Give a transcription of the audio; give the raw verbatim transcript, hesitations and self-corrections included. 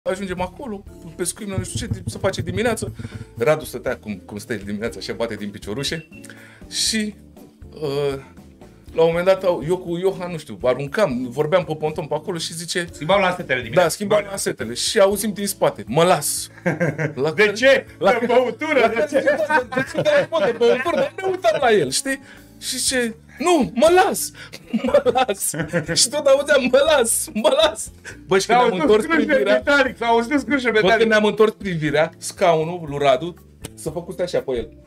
Ajungem acolo, pescuim, nu știu ce, să face dimineața. Radu stătea cum, cum stă dimineața și bate din piciorușe. Și uh, la un moment dat, eu cu Iohan, nu știu, aruncam, vorbeam pe ponton pe acolo și zice... Schimbam lansetele dimineața. Da, schimbam lansetele și auzim din spate, mă las. La de care, ce? La de băutură? La de ce? De ce? De băutură, dar ne uitam la el, știi? Și zice, nu, mă las, mă las. Și tot auzeam, mă las, mă las. Bă, și când ne-am întors privirea... S-a auzit scrâșe metalic. Bă, când ne-am întors privirea, scaunul lui Radu s-a făcut așa pe el.